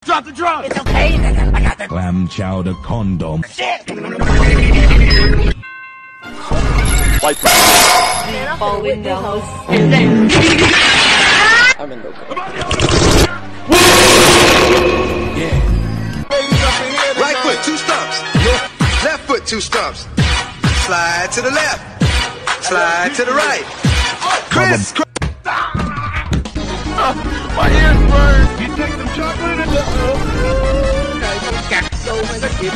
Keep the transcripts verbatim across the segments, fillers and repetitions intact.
Drop the drum! It's okay, nigga. I got the clam chowder condom. shit! White Fall windows. I'm in the Right foot, two stumps. Left foot, two stumps. Slide to the left. Slide to the right. Chris! Chris. My ears burn! You take some chocolate and... Got so many kids.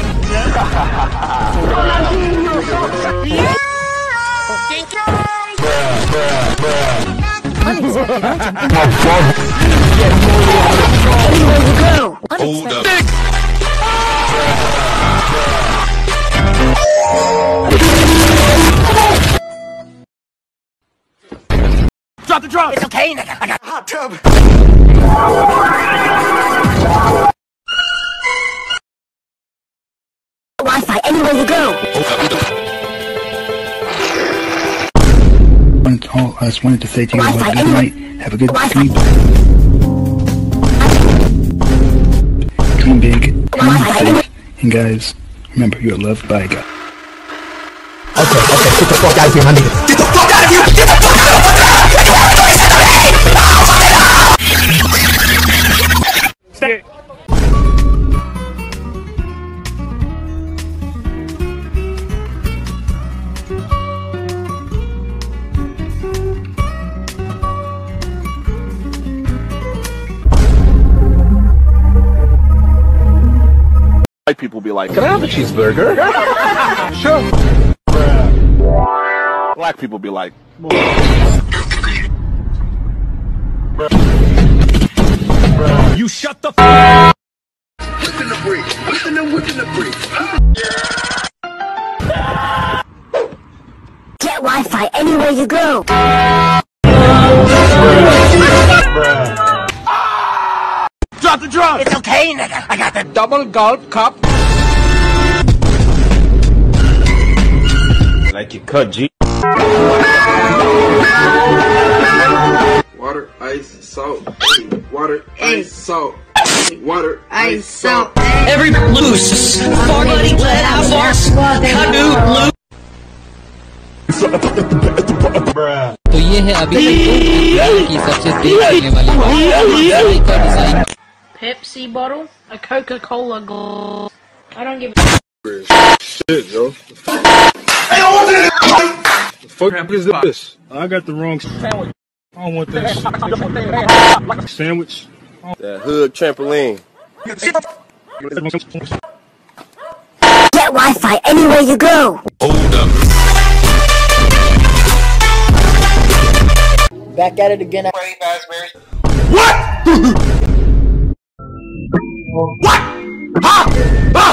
Hold up. Drop the drum! It's okay, nigga. I got a hot tub. Wi-Fi anywhere you go. Oh, I just wanted to say to you, Wi-Fi have a good anywhere. night. Have a good Wi-Fi. sleep. Dream big. Dream safe. And guys, remember, you're loved by God. Okay, okay, get the fuck out of here, my nigga. Get the fuck out of here! Get the fuck out of here! Stay. white people be like, can I have a cheeseburger? Sure. Black people be like, You shut the f***. Whipping the brick. Whipping the whipping the brick. Get Wi-Fi anywhere you go. Drop the drum! It's okay, nigga. I got the double gulp cup. Like you cut, G. Water, ice, salt. Water, ice, salt. Water, ice, salt. Every loose, farty, let out farce, canoe, loose. तो ये है अभी तक की सबसे तेज चलने वाली bike का design. Pepsi bottle, a Coca-Cola glass. I don't give a Shit, yo. Hey, what the fuck is this? I got the wrong sandwich. I don't want this sandwich. that hood trampoline. Get Wi-Fi anywhere you go. Hold up. Back at it again. What? What? Huh? Huh?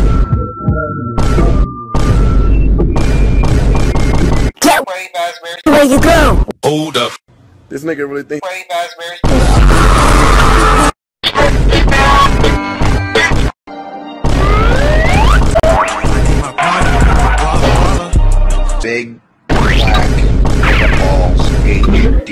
Get where you go. Hold up. This nigga really think. Big black balls. H D.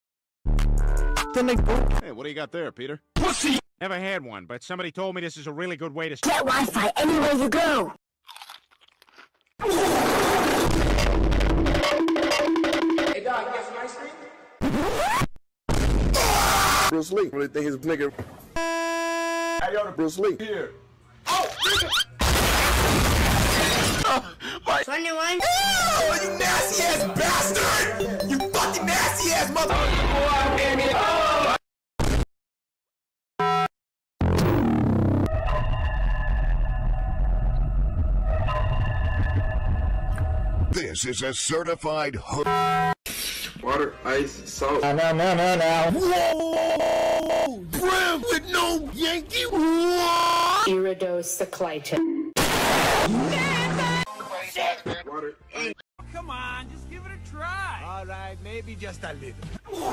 Hey, what do you got there, Peter? Pussy! Never had one, but somebody told me this is a really good way to... Get Wi-Fi anywhere you go. Hey, dog, you got some ice cream? Bruce Lee really think his nigga. Hey, yo, Bruce Lee. here. twenty-one. Oh, you nasty ass bastard! You fucking nasty ass mother. This is a certified hood. Water, ice, salt. No, no, no, no, no. Whoa! Brim with no Yankee. What? Iridocyclitis. Water. Come on, just give it a try. All right, maybe just a little.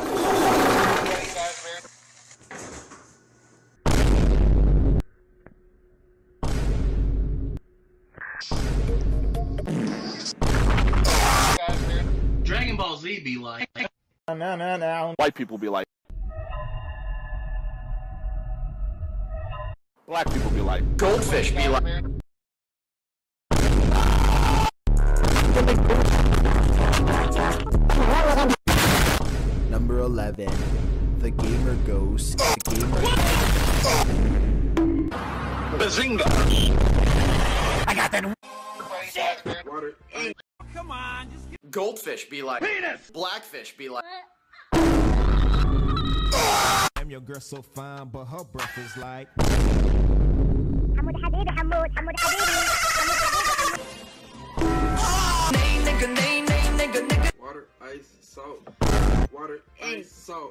Dragon Ball Z be like. No, no, no. White people be like. Black people be like, goldfish be like. Number eleven. The gamer ghost. The gamer. Bazinga! I got that. Water. Come on, just get Goldfish be like. Penis! Blackfish be like. Damn, your girl so fine, but her breath is like. Water, ice, salt. Water, ice, salt.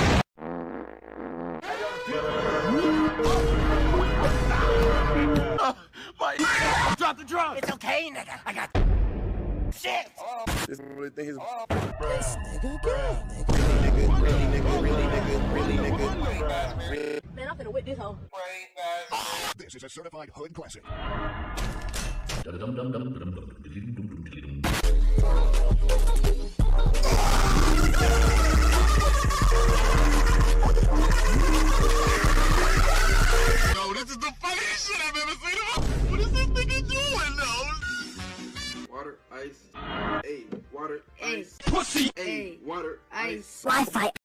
oh, my drop the drone. It's okay, nigga. I got shit. This really think he's oh, this nigga good. Really nigga, really nigga, really nigga, really nigga. Man, I'm finna whip this hoe. This is a certified hood classic. No, this is the funniest shit I've ever seen. What is this nigga doing, though? water, ice. Hey, water, ice. Pussy. Hey, water, ice. Wi-Fi.